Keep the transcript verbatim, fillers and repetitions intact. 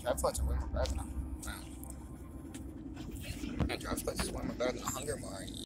Drive floats are way more better than a... Wow. Man, drive floats is way more better than a hunger bar.